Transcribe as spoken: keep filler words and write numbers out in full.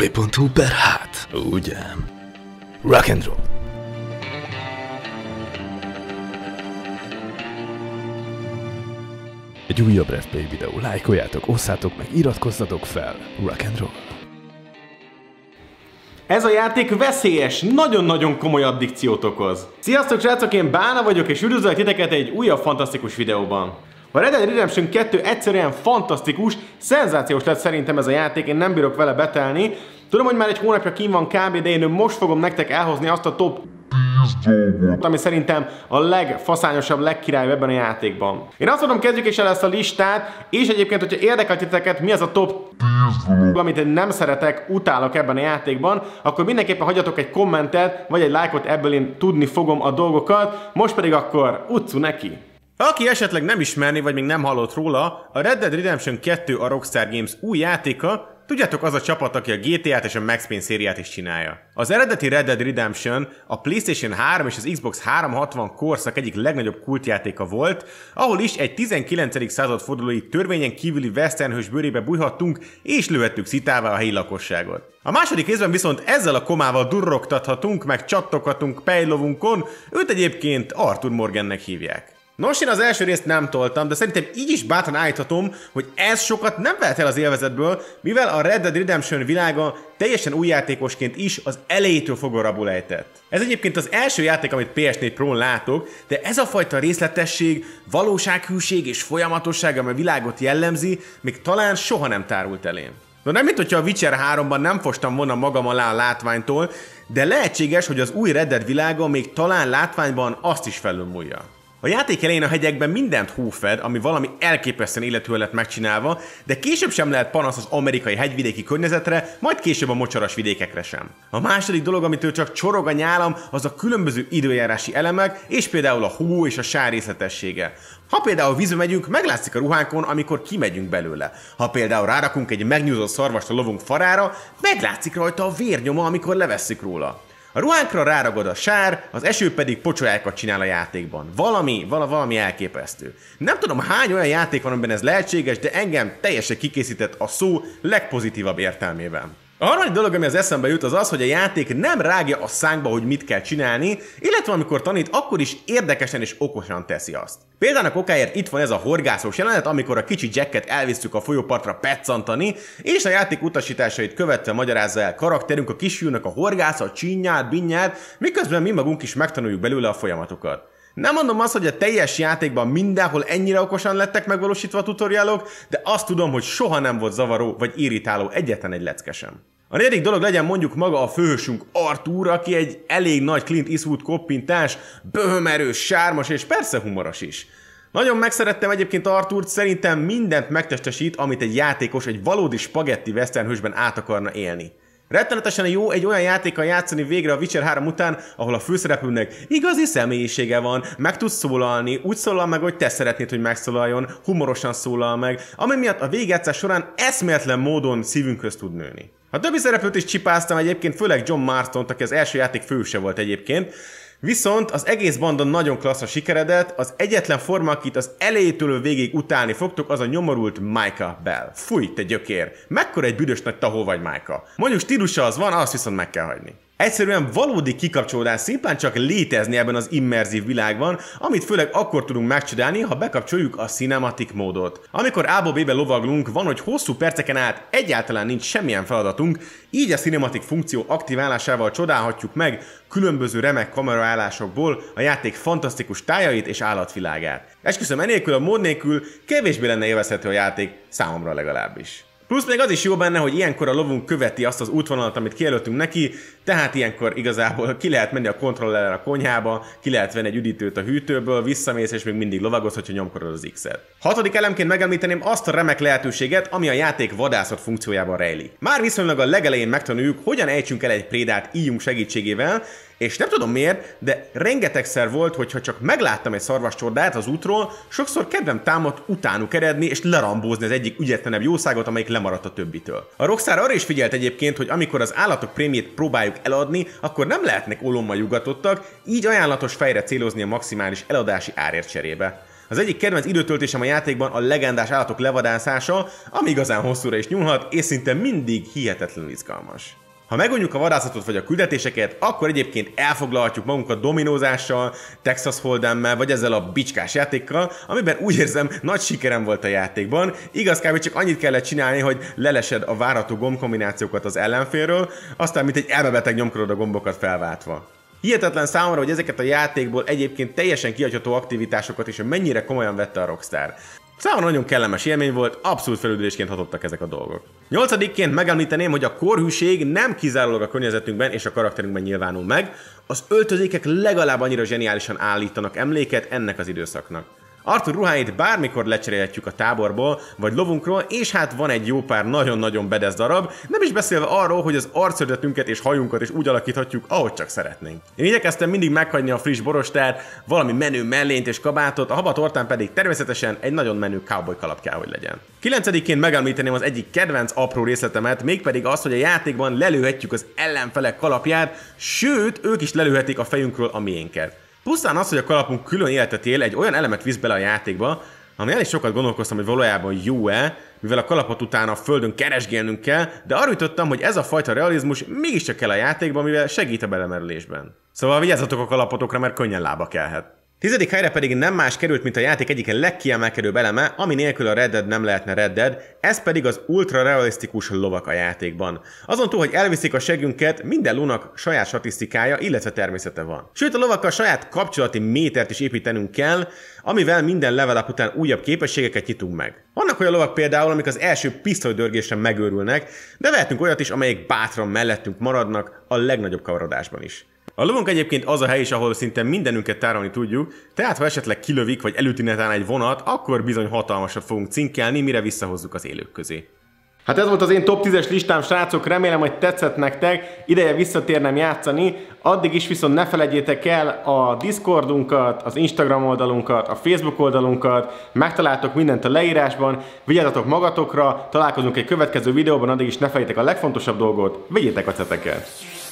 pont hu per hát, ugye? Rock and roll. Egy újabb Let's Play videó, lájkoljátok, osszátok meg, iratkozzatok fel. Rock and roll. Ez a játék veszélyes, nagyon-nagyon komoly addikciót okoz. Sziasztok srácok, én Bána vagyok, és üdvözlök titeket egy újabb fantasztikus videóban. A Red Dead Redemption kettő egyszerűen fantasztikus, szenzációs lett szerintem ez a játék, én nem bírok vele betelni. Tudom, hogy már egy hónapja kín van kb, de én most fogom nektek elhozni azt a top ami szerintem a legfaszányosabb, legkirályabb ebben a játékban. Én azt mondom, kezdjük is el ezt a listát, és egyébként, hogyha érdekel titeket, mi az a top amit én nem szeretek, utálok ebben a játékban, akkor mindenképpen hagyjatok egy kommentet, vagy egy lájkot, ebből én tudni fogom a dolgokat. Most pedig akkor utcu neki! Aki esetleg nem ismerni, vagy még nem hallott róla, a Red Dead Redemption kettő a Rockstar Games új játéka, tudjátok, az a csapat, aki a gé té á-t és a Max Payne szériát is csinálja. Az eredeti Red Dead Redemption a PlayStation három és az Xbox háromszázhatvan korszak egyik legnagyobb kultjátéka volt, ahol is egy tizenkilencedik század fordulói törvényen kívüli westernhős bőrébe bújhattunk és lőhettük szitává a helyi lakosságot. A második részben viszont ezzel a komával durrogtathatunk, meg csattoghatunk pejlovunkon, őt egyébként Arthur Morgannek hívják. Nos, én az első részt nem toltam, de szerintem így is bátran állíthatom, hogy ez sokat nem vehet el az élvezetből, mivel a Red Dead Redemption világa teljesen új játékosként is az elejétől fogva rabul ejtett. Ez egyébként az első játék, amit pé es négy Pro-n látok, de ez a fajta részletesség, valósághűség és folyamatosság, ami a világot jellemzi, még talán soha nem tárult elém. No, nem mint hogyha a Witcher háromban nem fostam volna magam alá a látványtól, de lehetséges, hogy az új Red Dead világa még talán látványban azt is felülmúlja. A játék elején a hegyekben mindent hó fed, ami valami elképesztően illetően lett megcsinálva, de később sem lehet panasz az amerikai hegyvidéki környezetre, majd később a mocsaras vidékekre sem. A második dolog, amitől csak csorog a nyálam, az a különböző időjárási elemek, és például a hó és a sár részletessége. Ha például vízbe megyünk, meglátszik a ruhánkon, amikor kimegyünk belőle. Ha például rárakunk egy megnyúzott szarvast a lovunk farára, meglátszik rajta a vérnyoma, amikor levesszük róla. A ruhánkra ráragad a sár, az eső pedig pocsolyákat csinál a játékban. Valami, vala, valami elképesztő. Nem tudom, hány olyan játék van, amiben ez lehetséges, de engem teljesen kikészített a szó legpozitívabb értelmében. A harmadik dolog, ami az eszembe jut, az az, hogy a játék nem rágja a szánkba, hogy mit kell csinálni, illetve amikor tanít, akkor is érdekesen és okosan teszi azt. Példának okáért itt van ez a horgászós jelenet, amikor a kicsi Jacket elvisztük a folyópartra peccantani, és a játék utasításait követve magyarázza el karakterünk a kisfiúnak a horgászat, csinyát, binnyát, miközben mi magunk is megtanuljuk belőle a folyamatokat. Nem mondom azt, hogy a teljes játékban mindenhol ennyire okosan lettek megvalósítva a tutoriálok, de azt tudom, hogy soha nem volt zavaró vagy irritáló egyetlen egy lecke sem. A negyedik dolog legyen mondjuk maga a főhősünk Arthur, aki egy elég nagy Clint Eastwood koppintás, böhömerős, sármos és persze humoros is. Nagyon megszerettem egyébként Arthurt, szerintem mindent megtestesít, amit egy játékos egy valódi spagetti western hősben át akarna élni. Rettenetesen jó egy olyan játékkal játszani végre a Witcher három után, ahol a főszereplőnek igazi személyisége van, meg tud szólalni, úgy szólal meg, hogy te szeretnéd, hogy megszólaljon, humorosan szólal meg, ami miatt a végigjátszás során eszméletlen módon szívünkhöz tud nőni. A többi szereplőt is csipáztam egyébként, főleg John Marstont, aki az első játék főse volt egyébként, viszont az egész banda nagyon klasszra sikeredett, az egyetlen forma, akit az elejétől végig utálni fogtok, az a nyomorult Micah Bell. Fúj, te gyökér! Mekkora egy büdös nagy tahó vagy, Micah. Mondjuk stílusa az van, azt viszont meg kell hagyni. Egyszerűen valódi kikapcsolódás, szimplán csak létezni ebben az immerzív világban, amit főleg akkor tudunk megcsodálni, ha bekapcsoljuk a cinematic módot. Amikor A-ból B-be lovaglunk, van, hogy hosszú perceken át egyáltalán nincs semmilyen feladatunk, így a cinematic funkció aktiválásával csodálhatjuk meg különböző remek kameraállásokból a játék fantasztikus tájait és állatvilágát. Esküszöm, enélkül a mód nélkül kevésbé lenne élvezhető a játék, számomra legalábbis. Plusz még az is jó benne, hogy ilyenkor a lovunk követi azt az útvonalat, amit kijelöltünk neki, tehát ilyenkor igazából ki lehet menni a kontrollerrel a konyhába, ki lehet venni egy üdítőt a hűtőből, visszamész és még mindig lovagolsz, hogyha nyomkodod az X-et. Hatodik elemként megemlíteném azt a remek lehetőséget, ami a játék vadászat funkciójában rejlik. Már viszonylag a legelején megtanuljuk, hogyan ejtsünk el egy prédát íjunk segítségével, és nem tudom miért, de rengetegszer volt, hogyha csak megláttam egy szarvascsordát az útról, sokszor kedvem támadt utánuk eredni és lerambózni az egyik ügyetlenebb jószágot, amelyik lemaradt a többitől. A Rockstar arra is figyelt egyébként, hogy amikor az állatok prémjét próbáljuk eladni, akkor nem lehetnek olommal jugatottak, így ajánlatos fejre célozni a maximális eladási árért cserébe. Az egyik kedvenc időtöltésem a játékban a legendás állatok levadászása, ami igazán hosszúra is nyúlhat, és szinte mindig hihetetlenül izgalmas. Ha megunjuk a vadászatot vagy a küldetéseket, akkor egyébként elfoglalhatjuk magunkat dominózással, Texas Hold'emmel vagy ezzel a bicskás játékkal, amiben úgy érzem, nagy sikerem volt a játékban. Igaz, kb. Csak annyit kellett csinálni, hogy lelesed a várható gombkombinációkat az ellenfélről, aztán mint egy elmebeteg nyomkodod a gombokat felváltva. Hihetetlen számomra, hogy ezeket a játékból egyébként teljesen kihagyható aktivitásokat is mennyire komolyan vette a Rockstar. Számomra nagyon kellemes élmény volt, abszolút felüldülésként hatottak ezek a dolgok. Nyolcadikként megemlíteném, hogy a korhűség nem kizárólag a környezetünkben és a karakterünkben nyilvánul meg, az öltözékek legalább annyira zseniálisan állítanak emléket ennek az időszaknak. Arthur ruháit bármikor lecserélhetjük a táborból, vagy lovunkról, és hát van egy jó pár nagyon-nagyon bedesz darab, nem is beszélve arról, hogy az arcszövetünket és hajunkat is úgy alakíthatjuk, ahogy csak szeretnénk. Én igyekeztem mindig meghagyni a friss borostát, valami menő mellényt és kabátot, a habatortán pedig természetesen egy nagyon menő cowboy kalap kell, hogy legyen. Kilencedikként megemlíteném az egyik kedvenc apró részletemet, mégpedig az, hogy a játékban lelőhetjük az ellenfelek kalapját, sőt, ők is lelőhetik a fejünkről a miénket. Pusztán az, hogy a kalapunk külön életet él, egy olyan elemet visz bele a játékba, ami el is sokat gondolkoztam, hogy valójában jó-e, mivel a kalapot utána a földön keresgélnünk kell, de arra jutottam, hogy ez a fajta realizmus mégiscsak kell a játékban, mivel segít a belemerülésben. Szóval vigyázzatok a kalapotokra, mert könnyen lába kelhet. Tizedik helyre pedig nem más került, mint a játék egyik legkiemelkedőbb eleme, ami nélkül a Red Dead nem lehetne Red Dead, ez pedig az ultra realisztikus lovak a játékban. Azon túl, hogy elviszik a segünket, minden lónak saját statisztikája, illetve természete van. Sőt, a lovakkal saját kapcsolati métert is építenünk kell, amivel minden level up után újabb képességeket nyitunk meg. Vannak olyan lovak például, amik az első pisztolydörgésre megőrülnek, de vehetünk olyat is, amelyek bátran mellettünk maradnak a legnagyobb kavarodásban is. A lovunk egyébként az a hely is, ahol szinte mindenünket tárolni tudjuk, tehát ha esetleg kilövik vagy elüti netán egy vonat, akkor bizony hatalmasat fogunk cinkelni, mire visszahozzuk az élők közé. Hát ez volt az én top tízes listám, srácok, remélem, hogy tetszett nektek, ideje visszatérnem játszani, addig is viszont ne felejtjétek el a Discordunkat, az Instagram oldalunkat, a Facebook oldalunkat, megtaláltok mindent a leírásban, vigyázzatok magatokra, találkozunk egy következő videóban, addig is ne felejtjétek a legfontosabb dolgot, vigyétek a ceteket!